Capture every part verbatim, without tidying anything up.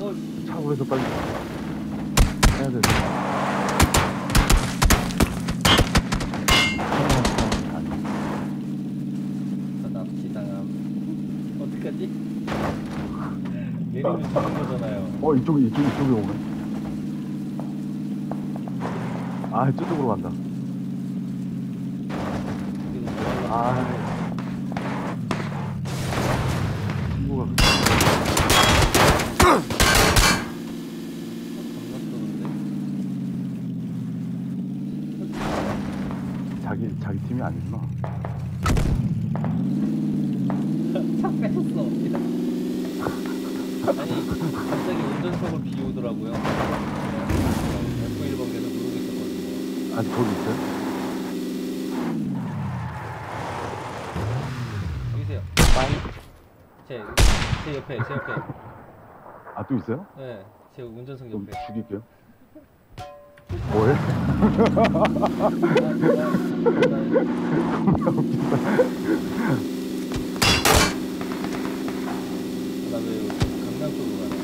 차고에서 빨리 해야 돼. 납치당함. 어떡하지? 내리면 죽는 거잖아요. 어, 이쪽에, 이쪽, 이쪽에 오네. 아, 저쪽으로 간다. 아, 친구가. 자기, 자기 팀이 아니구나. 차 뺏었어. 아니, 갑자기 운전석을 비우더라고요. 에프 일 번 계속 누르고 있었거든요. 아직 거기 있어요? 여기세요. 제, 제 옆에, 제 옆에. 아, 또 있어요? 네, 제 운전석 좀 옆에. 죽일게요. 뭐해? 나 왜 강남 쪽으로 가나?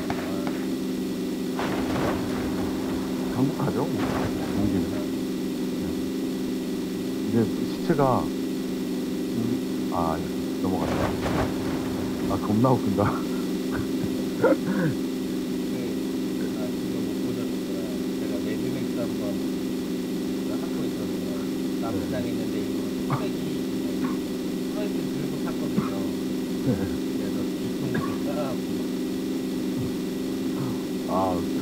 강북하죠? 옮기는. 이게 시체가 아 넘어갔다. 아 겁나 웃긴다. 그, 아, 그거 못 보셨구나. 제가 매드맥스 한번 하고 있었는데, 남부장에 있는데 이거 쓰레기, 프라이팬 들고 탔거든요. 그래서 뒤통수 깔아갖고. 아 웃겨.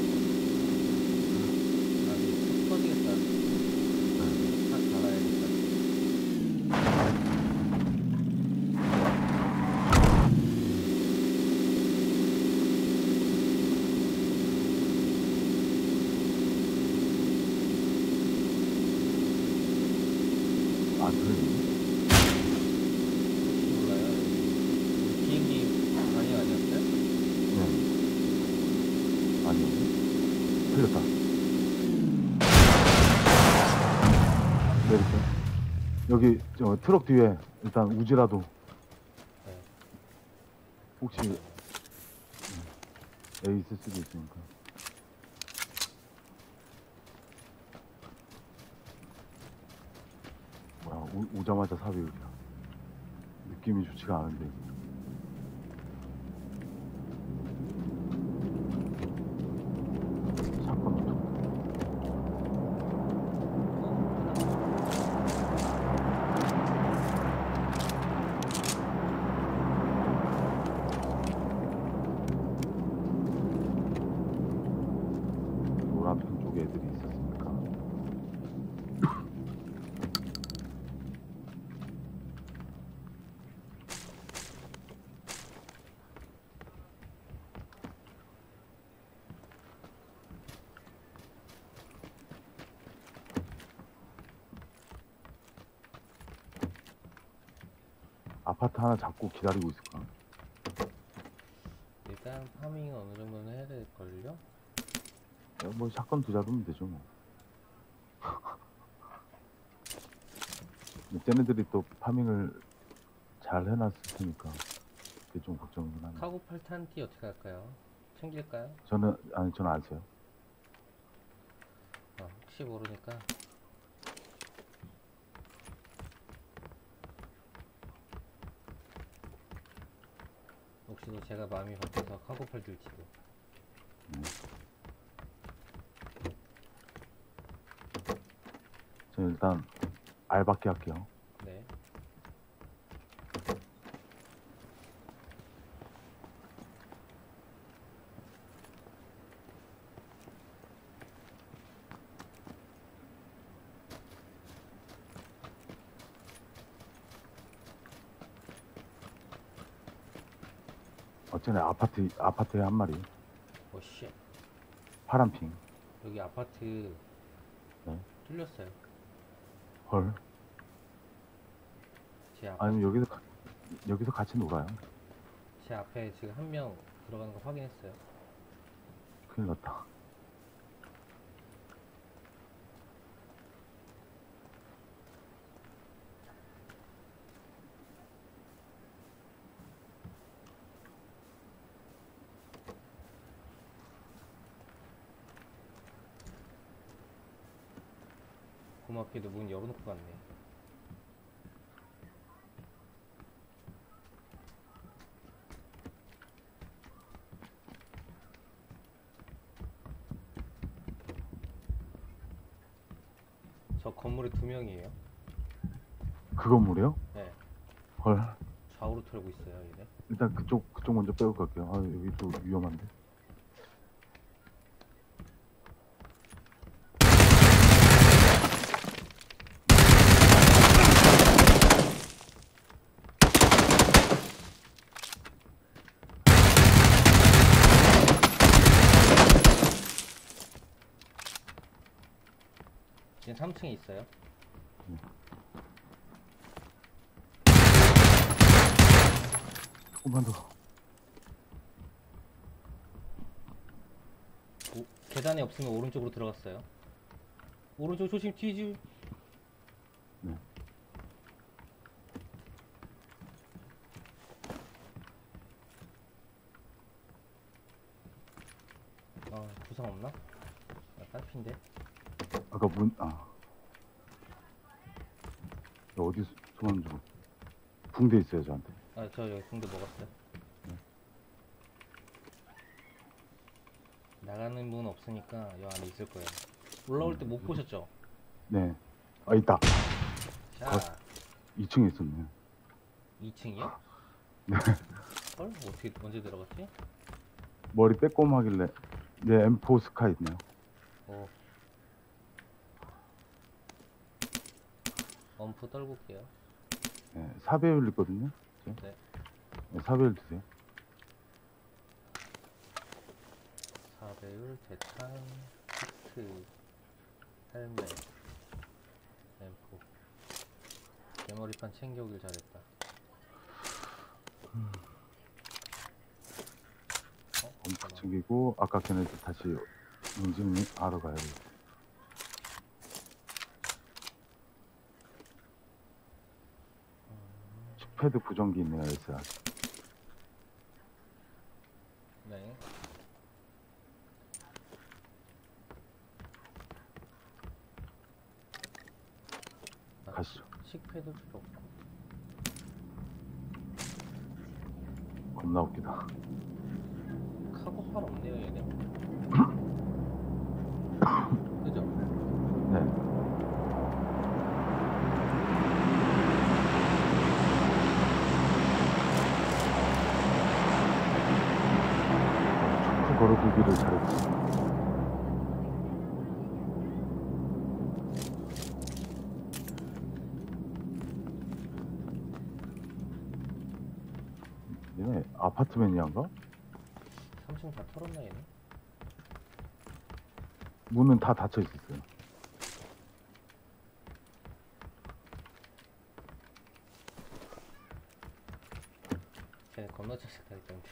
아니, 속 터지겠다. 다 갈아야겠다. 안 들리네. 혹시 몰라요? 비행기 많이 아니었어요? 네. 아니요. 틀렸다. 내릴게요. 여기 저 트럭 뒤에 일단 우지라도 네. 혹시 애 있을 수도 있으니까. 뭐야 오, 오자마자 사비율이야. 느낌이 좋지가 않은데. 사건 노란편 쪽에 애들이 있었으니까. 아파트 하나 잡고 기다리고 있을까? 일단 파밍은 어느 정도는 해야 될걸요? 야, 뭐 샷건 두 잡으면 되죠 뭐. 근데 쟤네들이 또 파밍을 잘 해놨을 테니까 그게 좀 걱정이긴 하네. 카고 팔 탄티 어떻게 할까요? 챙길까요? 저는 아니 저는 안 써요. 아, 혹시 모르니까. 혹시도 제가 마음이 바뀌어서 카고 팔 줄지도. 네. 저는 일단 알받기 할게요. 네. 어쩌네 아파트 아파트에 한 마리 오씨. 파란 핑. 여기 아파트 네. 뚫렸어요. 헐. 제 아파트. 아니면 여기서 가, 여기서 같이 놀아요. 제 앞에 지금 한 명 들어가는 거 확인했어요. 큰일 났다. 고맙게도 문 열어놓고 갔네. 저 건물에 두 명이에요. 그 건물이요? 네. 헐. 좌우로 털고 있어요, 얘네. 일단 그쪽 그쪽 먼저 빼고 갈게요. 아 여기 또 위험한데. 지금 삼 층에 있어요. 조금만 더. 오, 계단에 없으면 오른쪽으로 들어갔어요. 오른쪽 조심, 뒤지. 네. 아, 부상 없나? 아, 딸핀데. 아까 문 아. 어디 숨었는지 모르- 붕대 있어요 저한테. 아, 저 여기 붕대 먹었어요. 나가는 문 없으니까 이 안에 있을 거예요. 올라올 때 못 보셨죠? 네. 아 있다. 자, 이 층에 있었네. 이 층이요? 네. 헐? 어떻게 언제 들어갔지? 머리 빼꼼하길래 네 엠 사 스카 있네요. 오. 엄프 떨고 올게요. 네, 사 배율 있거든요. 네. 네, 사 배율 드세요. 사 배율, 대탄, 히트, 헬멧, 엠포. 개머리판 챙겨오길 잘했다. 어? 엄프 잠깐만. 챙기고 아까 걔네들 다시 응징 하러 가요. 칩패드 부정기 있네요. 에스 알. 네. 아, 가시죠. 식패도 필요 없고. 겁나 웃기다. 카고팔 없네요, 얘네. 그죠? 네. 촉수 걸어두기를 잘했지. 얘네 아파트 매니아인가? 삼 층 다 털었나, 얘네? 문은 다 닫혀 있었어요. 쟤네 겁나 짜증나 있던데.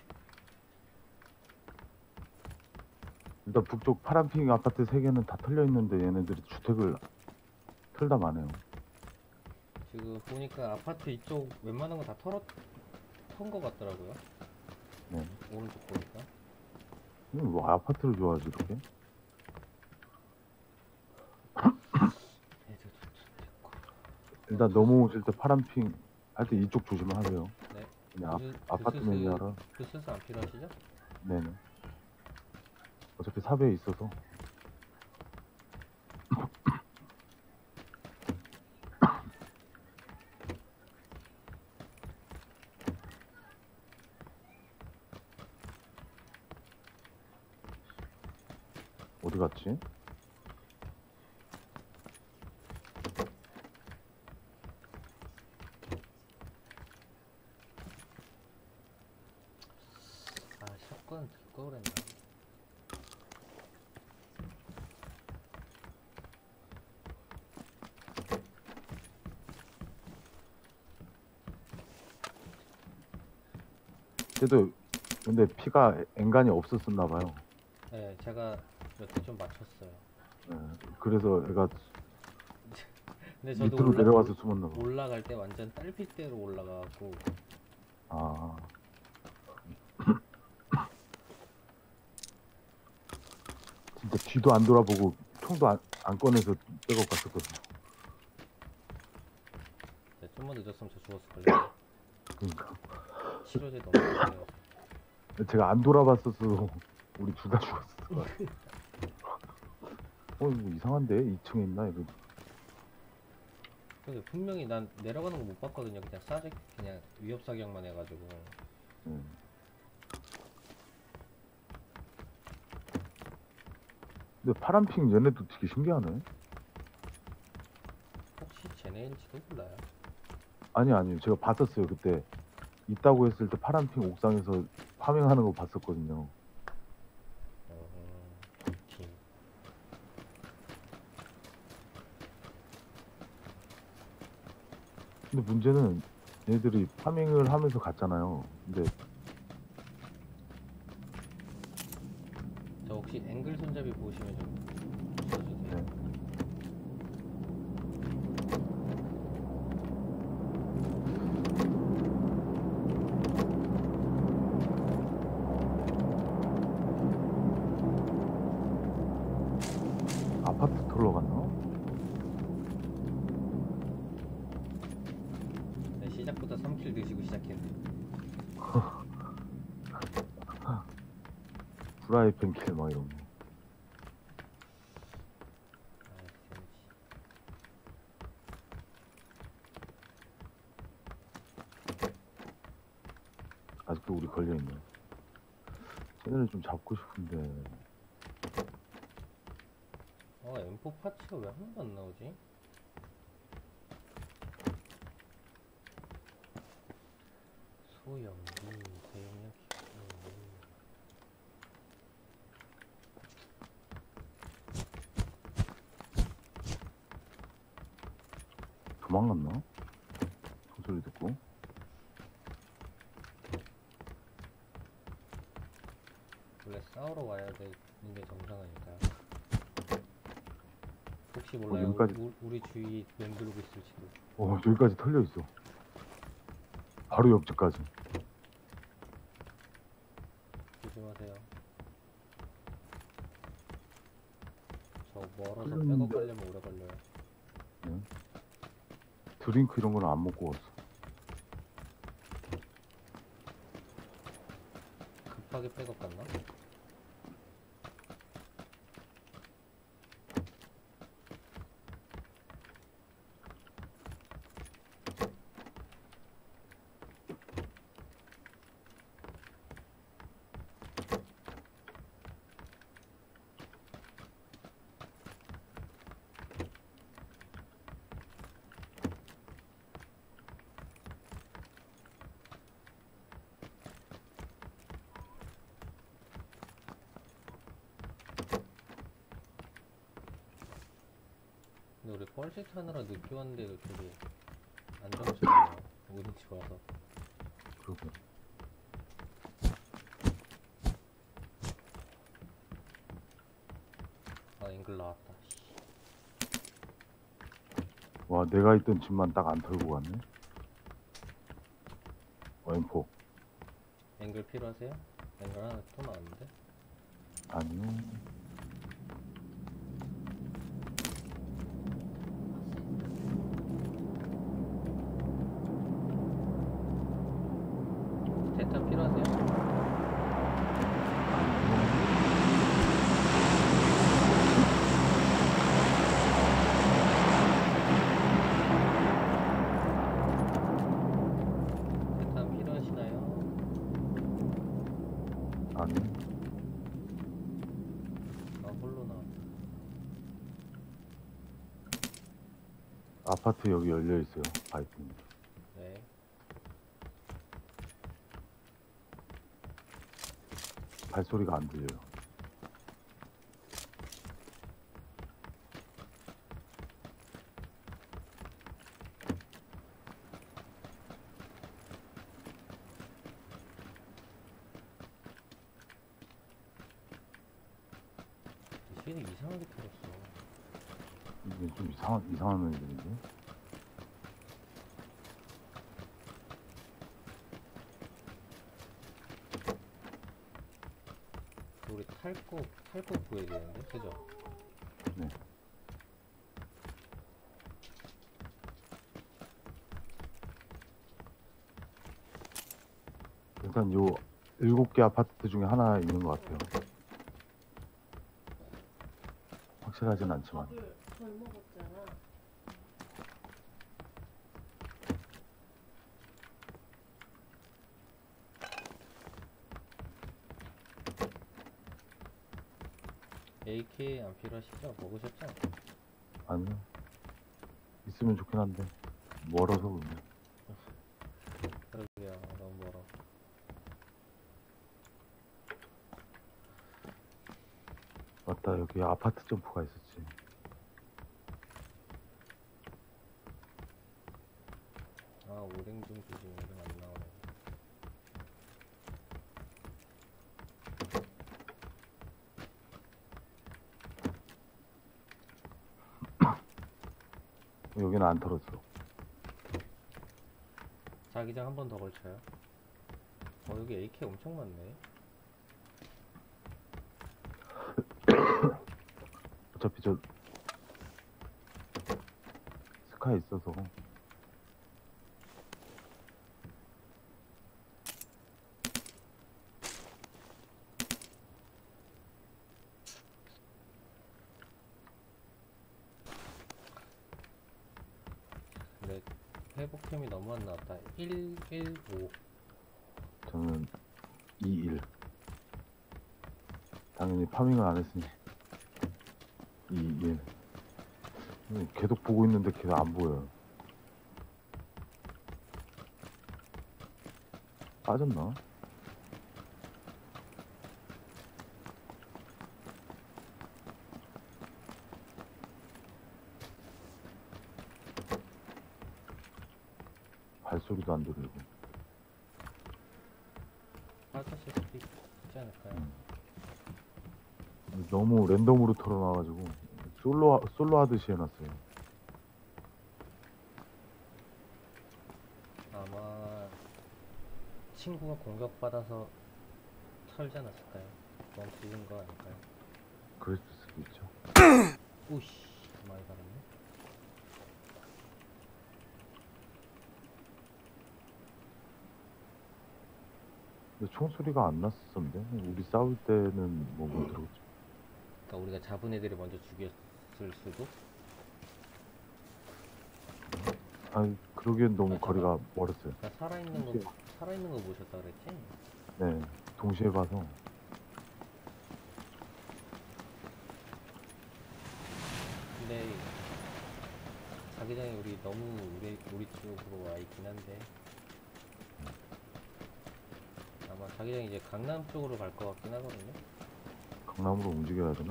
일단 북쪽 파란핑 아파트 세 개는 다 털려 있는데 얘네들이 주택을 털다 마네요. 지금 보니까 아파트 이쪽 웬만한 거 다 털었, 턴거 같더라고요. 네. 오른쪽 보니까. 이거 뭐 아파트를 좋아하지 이렇게? 애들 됐고. 일단 넘어오실 때 파란핑 할 때 이쪽 조심하세요. 네. 그냥 그- 아, 아파트 그 매니아라. 그 슬슬 안 필요하시죠? 네네. 어차피 사배에 있어서. 어디 갔지? 아, 샷건 들걸 그랬나? 그래도 근데 피가 앵간히 없었었나 봐요. 네, 제가 몇 대 좀 맞췄어요. 네, 그래서 애가 근데 저도 밑으로 올라, 내려가서 숨었나 봐. 올라갈 때 완전 딸피대로 올라가고 아. 진짜 뒤도 안 돌아보고 총도 안, 안 꺼내서 백업 갔었거든요. 좀만 늦었으면 저 죽었을걸요. 그러니까 치료제 너무 많아요. 제가 안 돌아봤었어. 우리 둘 다 죽었을 거야. 어 이거 이상한데 이 층에 있나 이거. 근데 분명히 난 내려가는 거 못 봤거든요. 그냥 사직 그냥 위협 사격만 해가지고. 음. 근데 파란핑 얘네도 되게 신기하네. 혹시 쟤네일지도 몰라요. 아니 아니 제가 봤었어요 그때 있다고 했을 때 파란핑 옥상에서 파밍하는 거 봤었거든요. 어, 팀. 근데 문제는 얘네들이 파밍을 하면서 갔잖아요. 근데 저 혹시 앵글 손잡이 보시면 좀 써주세요. 네. 아파트 털러 갔나? 네, 시작부터 삼 킬 드시고 시작했는데. 프라이팬 킬 막 이런 거. 아, 쌤지. 아직도 우리 걸려있네. 쟤네를 좀 잡고 싶은데. 아, 엠포 파츠가 왜 하나도 안 나오지? 소형기, 대용량 기술. 도망갔나? 총소리 듣고. 원래 싸우러 와야 되는 게 정상이니까. 혹시 몰라요. 여기까지. 우, 우리 주위 맴돌고 있을지도. 어 여기까지 털려있어. 바로 옆집까지. 조심하세요. 저 멀어서 털렸는데. 백업 가려면 오래 걸려요. 네. 드링크 이런 거는 안 먹고 왔어. 급하게 백업 갔나? 근데 우리 뻘짓 하느라 늦게 왔는데도 되게 안정적이에요. 운이 좋아서. 그러고. 아, 앵글 나왔다. 씨. 와 내가 있던 집만 딱 안 털고 갔네. 어 엠포. 앵글 필요하세요? 앵글 하나 또 나왔는데? 아니요. 대탄 필요하세요? 대탄 필요하시나요? 아니. 아, 홀로 나왔다. 아파트 여기 열려 있어요. 파이팅. 네. 발소리가 안 들려요. 쉐이 이상하게 털었어. 이게 좀 이상한 이상한 애들인데. 우리 탈곡, 탈곡 구해야 되는데? 그죠? 네. 일단 요 일곱 개 아파트 중에 하나 있는 것 같아요. 확실하진 않지만. 밥을 덜 먹었잖아. 에이케이 안 필요하시죠? 먹으셨죠? 아니요. 있으면 좋긴 한데 멀어서 그러면. 그러게요. 너무 멀어. 맞다, 여기 아파트 점프가 있었지. 아, 오뎅 좀 주시면 오뎅 안 나오네. 여기는 안 털었어. 자기장 한 번 더 걸쳐요. 어, 여기 에이케이 엄청 많네. 어차피 저 스카 있어서. 근데 회복템이 너무 안 나왔다. 일일오. 저는 이일. 당연히 파밍을 안 했으니 이일. 계속 보고 있는데 계속 안 보여요. 빠졌나? 발소리도 안 들리고. 빠졌을 수도 있- 있지 않을까요? 음. 너무 랜덤으로 털어놔가지고 솔로 하- 솔로 하듯이 해놨어요. 아마 친구가 공격받아서 털지 않았을까요? 멈추는 거 아닐까요? 그랬을 수도 있죠. 오씨, 많이 받았네. 근데 총소리가 안 났었는데 우리 싸울 때는 뭐 못 들었죠. 그러니까 우리가 잡은 애들이 먼저 죽였을 수도? 아니 그러기엔 너무 아, 거리가 멀었어요. 그러니까 살아있는 거 살아있는 거 보셨다 그랬지? 네, 동시에 봐서. 근데 자기장이 우리 너무 우리 우리 쪽으로 와 있긴 한데 아마 자기장이 이제 강남 쪽으로 갈 것 같긴 하거든요. 강남으로 움직여야 되나?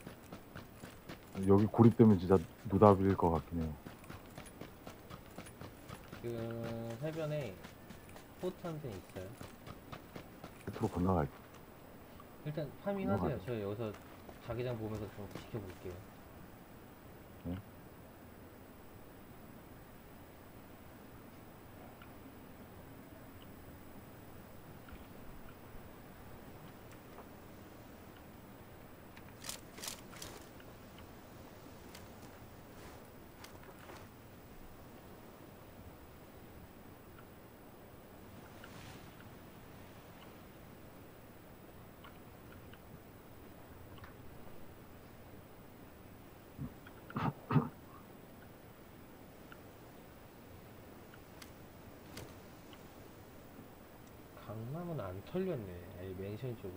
여기 고립되면 진짜 노답일 것 같긴 해요. 지금 해변에 포트 한 대 있어요. 끝으로 건너갈게. 일단 파밍하세요. 건너가자. 저 여기서 자기장 보면서 좀 지켜볼게요. 네? 강남은 안 털렸네. 아니 맨션 쪽은.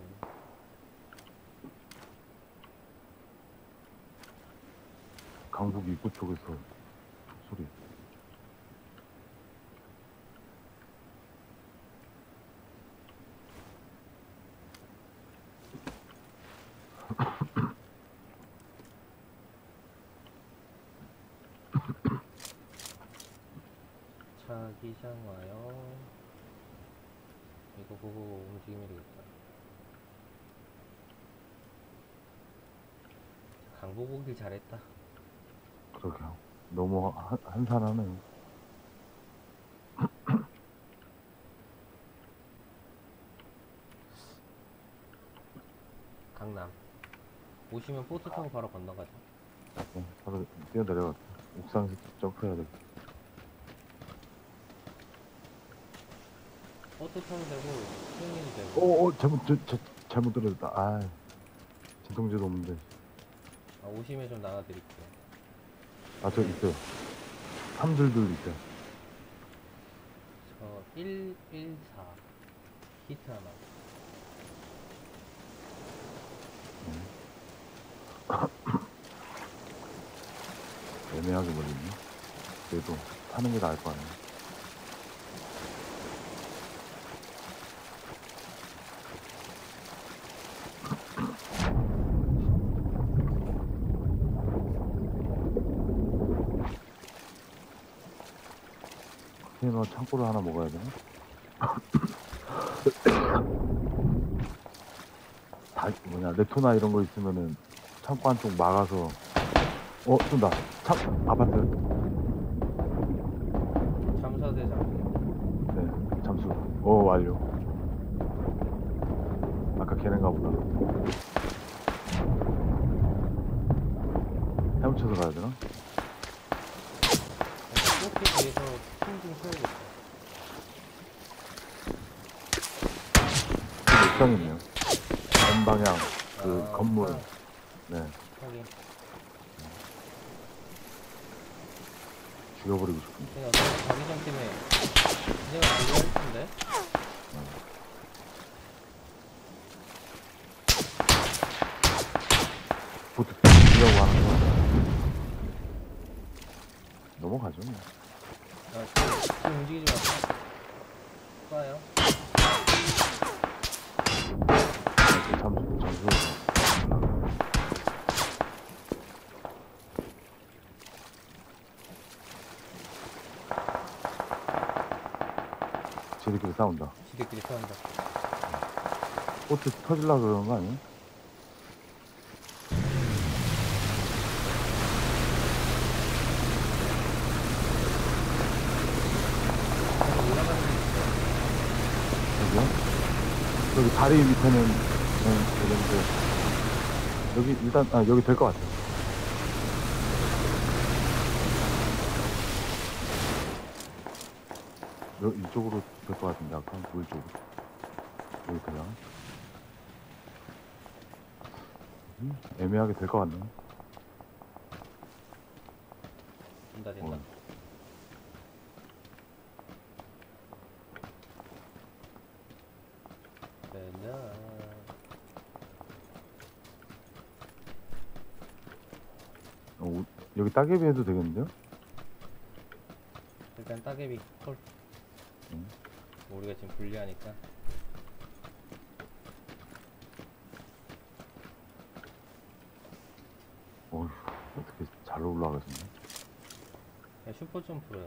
강북 입구 쪽에서 소리. 자기장 와요. 이거 보고 움직이면 되겠다. 강북 오길 잘했다. 그러게요. 너무 한- 한산하네요. 강남. 오시면 보트 타고 바로 건너가죠. 네, 바로 뛰어내려갔다. 옥상에서 점프해야 돼. 버스 타도 되고 수영해도 되고. 오, 오 잘못 저, 저, 잘못 들었다. 아, 진통제도 없는데. 아, 오시면 좀 나눠드릴게요. 아, 저 있어요. 삼들들 있어요. 저 일일사 히트 하나. 애매하게 걸리네. 그래도 타는 게 나을 거 아니야. 컨테이너 창고를 하나 먹어야 되나? 다 뭐냐 레토나 이런 거 있으면은 창고 한쪽 막아서 어 쏜다. 창 아파트. 잠수대장. 네 잠수. 어 완료. 아까 걔네가 보다. 헤엄쳐서 가야 되나? 꽃게 뒤에서 핑좀 세우고 있어. 옥상 있네요. N 방향 그 아, 건물. 옥상. 네 확인. 죽여버리고 싶은데. 내가 어차피 자기장 때문에 내가 무리할 텐데. 보트 죽이려고 하는 거. 넘어가죠. 뭐. 아, 지금, 지금 움직이지 마세요. 쏴요. 이렇게 잠수 잠수해서. 지들끼리 싸운다. 지들끼리 싸운다. 보트 터질라 그러는 거 아니야? 올라가는 게 여기요? 여기 다리 밑에는 네, 되는데 여기 일단 아 여기 될 것 같아요. 여, 이쪽으로 될 것 같은데 아까 물 쪽으로 여기 되나? 음, 애매하게 될 것 같네. 된다, 된다. 어. 된다. 어, 우- 여기 따개비 해도 되겠는데요? 일단 따개비 콜. 응. 우리가 지금 불리하니까. 어휴 어떻게 잘 올라가셨네. 그냥 슈퍼 점프로요.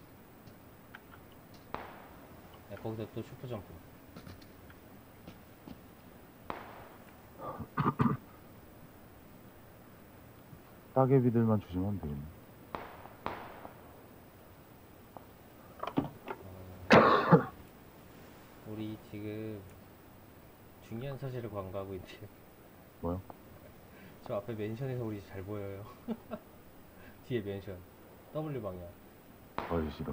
네, 거기서 또 슈퍼 점프. 따개비들만 조심하면 되겠네. 어, 우리 지금 중요한 사실을 관가하고 있는데 뭐요? 저 앞에 맨션에서 우리 잘 보여요. 뒤에 맨션 W 방향. 어이 싫어.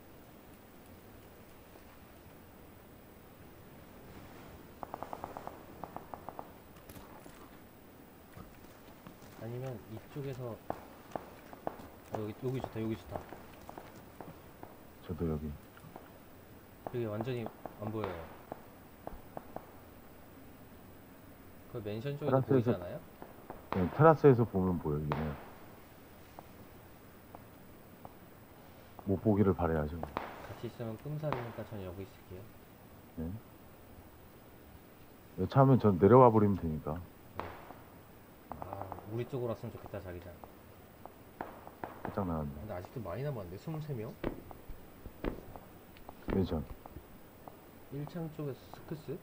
아니면 이쪽에서 어, 여기 여기 좋다, 여기 좋다. 저도 여기 여기 완전히 안 보여요. 그 맨션 쪽에도 테라스에서- 보이지 않아요? 그냥 테라스에서 보면 보여요. 얘네 못 보기를 바라야죠. 같이 있으면 끔살이니까 저는 여기 있을게요. 네. 여차하면 전 내려와 버리면 되니까. 아, 우리 쪽으로 왔으면 좋겠다, 자기장. 살짝 나갔네. 근데 아직도 많이 남았는데, 스물세 명? 맨션. 일 창 쪽에 스크스?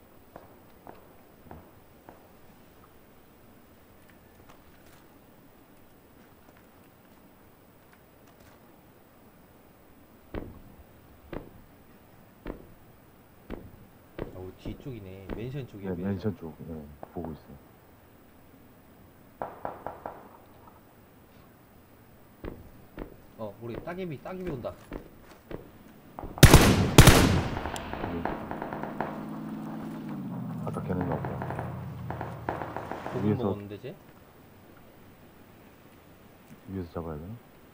아, 우리 뒤쪽이네. 맨션 쪽이야, 네, 맨션 쪽. 네, 보고 있어요. 어, 우리 따개비, 따개비 온다. 여기. 무슨 위에서 먹었는데 쟤? 위에서 잡아야 되나?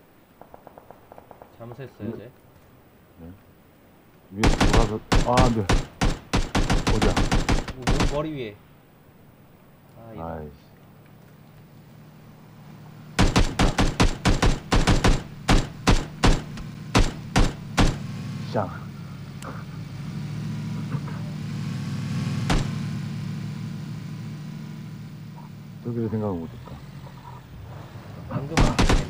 잠수했어요 위- 쟤? 네. 위에서 돌아서 아 안돼. 어디야? 뭐, 뭐, 머리 위에. 아 이거. 아이씨. 샹. 저기를 생각을 못했다. 방금 왔네.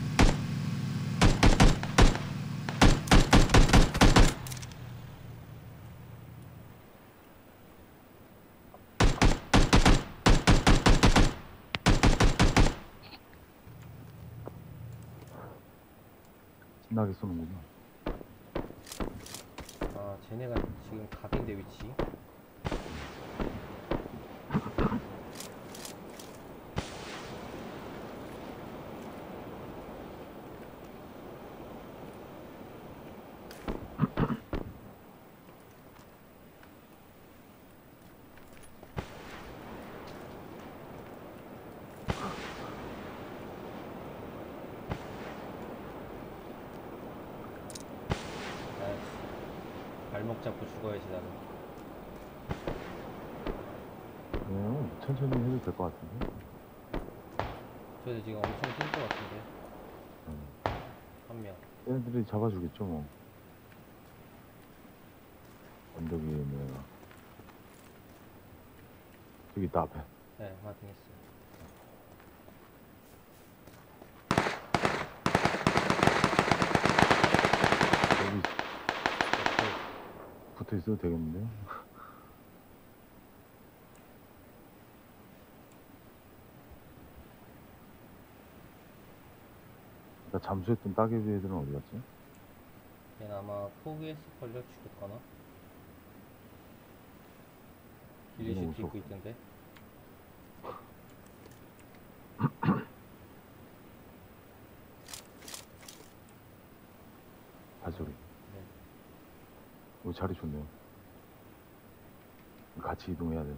신나게 쏘는구나. 아 쟤네가 지금 각인데 위치. 아이씨, 발목 잡고 죽어야지 나는. 네, 천천히 해도 될 것 같은데. 저희도 지금 엄청 뛸 것 같은데. 음. 한 명. 얘네들이 잡아주겠죠 뭐. 언덕 위에 있는 애가. 저기 있다 앞에. 네, 확인했어요. 여기 붙어 있어도 되겠는데요? 나 잠수했던 따개비 애들은 어디 갔지? 얘는 아마 포기했을걸요? 죽었거나. 길리슈트 너무 입고 무서워. 있던데. 발소리. 네. 오, 자리 좋네요. 같이 이동해야 되네.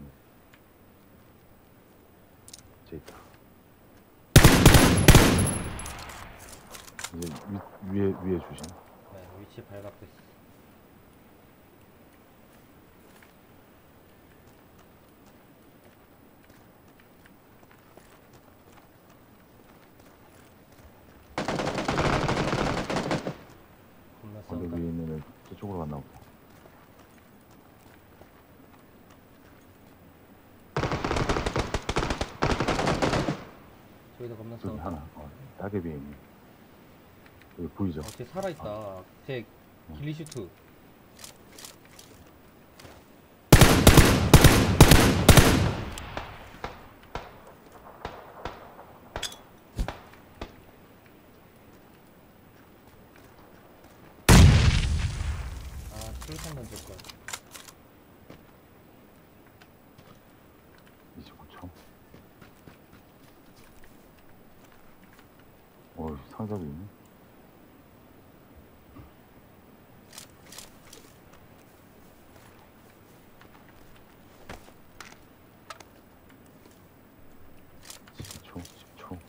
쟤 있다. 이제 위, 위에, 위에 조심. 네, 위치 발각됐어. 겁나 언덕 싸운다. 위에 있는 애 저쪽으로 갔나 보다. 저기도 겁나 저기 싸운다. 하나. 어, 따개비에 있네. 여기 보이죠? 어, 쟤 살아있다. 쟤 길리슈트. 아, 수류탄 던질걸. 이십구 초. 어, 상자도 있네. 십이 초, 십 초.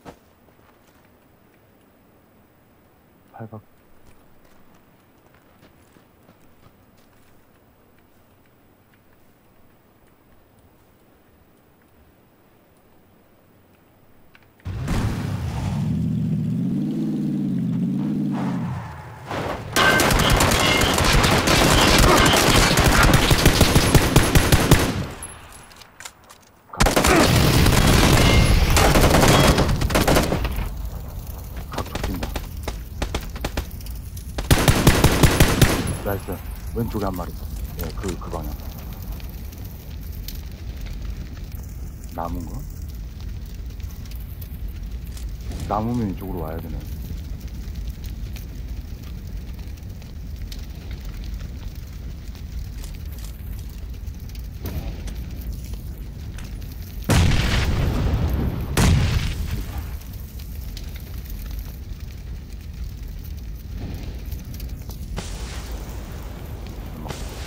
팔각. 각 좁힌다. 나이스. 왼쪽에 한 마리. 예, 그, 그 방향. 남은 거? 남으면 이쪽으로 와야 되네.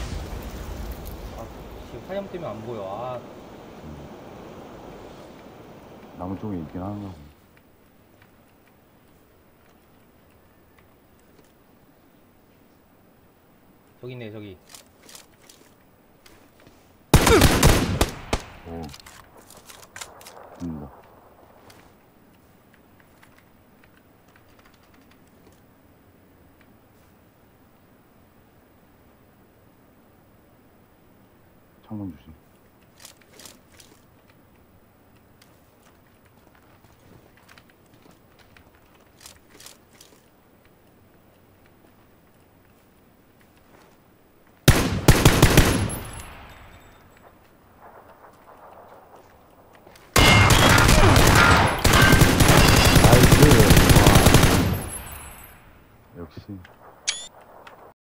아, 지금 화염 때문에 안 보여. 아, 나무 쪽에 있긴 하는가 보네. 저기 있네 저기. 오. 됩니다. 창문 주심. 나이스. 와. 역시.